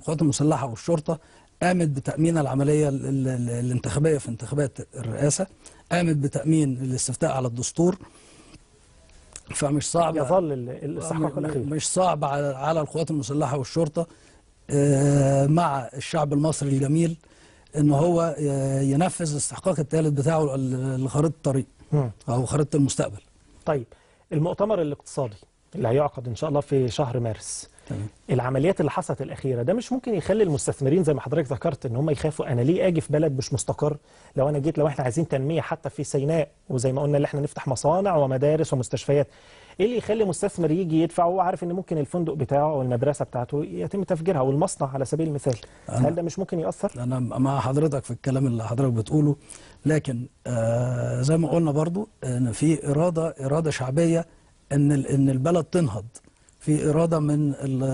القوات المسلحة والشرطة قامت بتأمين العملية الانتخابية في انتخابات الرئاسة، قامت بتأمين الاستفتاء على الدستور. فمش صعب، يظل الاستحقاق الأخير مش صعب على القوات المسلحة والشرطة مع الشعب المصري الجميل ان هو ينفذ الاستحقاق الثالث بتاعه لخريطة الطريق او خريطة المستقبل. طيب، المؤتمر الاقتصادي اللي هيعقد ان شاء الله في شهر مارس، تمام. العمليات اللي حصلت الأخيرة ده مش ممكن يخلي المستثمرين زي ما حضرتك ذكرت ان هم يخافوا؟ انا ليه اجي في بلد مش مستقر؟ لو احنا عايزين تنمية حتى في سيناء، وزي ما قلنا اللي احنا نفتح مصانع ومدارس ومستشفيات، ايه اللي يخلي مستثمر يجي يدفع وهو عارف ان ممكن الفندق بتاعه او المدرسة بتاعته يتم تفجيرها، او المصنع على سبيل المثال؟ هل ده مش ممكن يأثر؟ انا مع حضرتك في الكلام اللي حضرتك بتقوله، لكن زي ما قلنا برضو ان في إرادة شعبية ان البلد تنهض، في إرادة من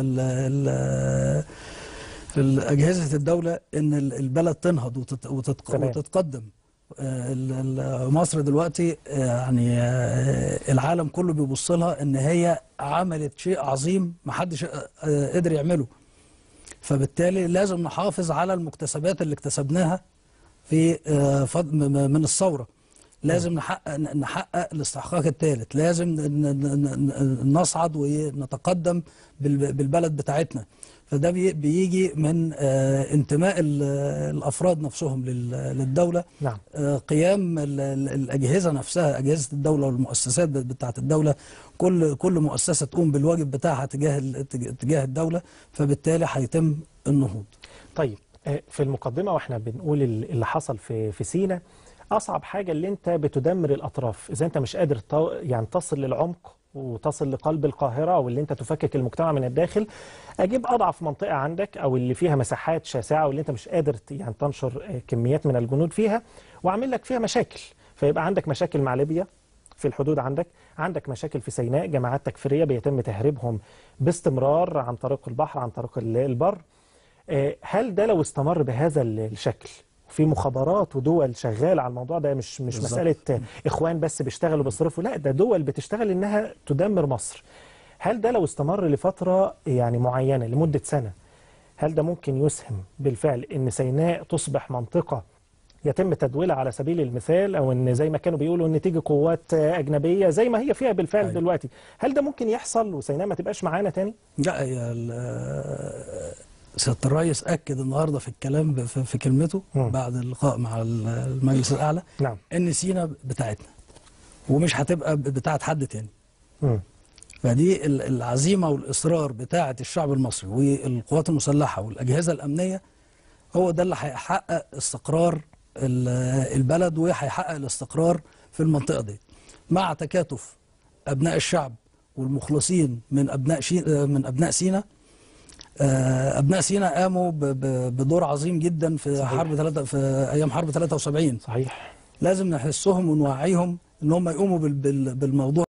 أجهزة الدولة ان البلد تنهض وتتقدم. مصر دلوقتي يعني العالم كله بيبص لها ان هي عملت شيء عظيم ما حدش قدر يعمله، فبالتالي لازم نحافظ على المكتسبات اللي اكتسبناها في من الثورة. لازم نحقق الاستحقاق الثالث، لازم نصعد ونتقدم بالبلد بتاعتنا. فده بيجي من انتماء الأفراد نفسهم للدولة. نعم. قيام الأجهزة نفسها، أجهزة الدولة والمؤسسات بتاعت الدولة، كل مؤسسة تقوم بالواجب بتاعها تجاه الدولة، فبالتالي هيتم النهوض. طيب، في المقدمة واحنا بنقول اللي حصل في سيناء، أصعب حاجة اللي أنت بتدمر الأطراف. إذا أنت مش قادر يعني تصل للعمق وتصل لقلب القاهرة، أو اللي أنت تفكك المجتمع من الداخل، أجيب أضعف منطقة عندك أو اللي فيها مساحات شاسعة واللي أنت مش قادر يعني تنشر كميات من الجنود فيها، وأعمل لك فيها مشاكل. فيبقى عندك مشاكل مع ليبيا في الحدود، عندك مشاكل في سيناء، جماعات تكفيرية بيتم تهريبهم باستمرار عن طريق البحر عن طريق البر. هل ده لو استمر بهذا الشكل، في مخابرات ودول شغالة على الموضوع ده، مش مسألة إخوان بس بيشتغلوا بيصرفوا، لا ده دول بتشتغل إنها تدمر مصر، هل ده لو استمر لفترة يعني معينة لمدة سنة، هل ده ممكن يسهم بالفعل إن سيناء تصبح منطقة يتم تدويلها على سبيل المثال، أو إن زي ما كانوا بيقولوا إن تيجي قوات أجنبية زي ما هي فيها بالفعل دلوقتي؟ هل ده ممكن يحصل وسيناء ما تبقاش معانا تاني؟ لا، سيادة الرئيس أكد النهارده في الكلام في كلمته بعد اللقاء مع المجلس الأعلى، نعم، إن سيناء بتاعتنا ومش هتبقى بتاعت حد تاني. فدي العزيمة والإصرار بتاعة الشعب المصري والقوات المسلحة والأجهزة الأمنية، هو ده اللي هيحقق استقرار البلد وهيحقق الاستقرار في المنطقة دي، مع تكاتف أبناء الشعب والمخلصين من أبناء سيناء. أبناء سيناء قاموا بدور عظيم جدا في في أيام حرب 73. صحيح. لازم نحسهم ونوعيهم إن هم يقوموا بالموضوع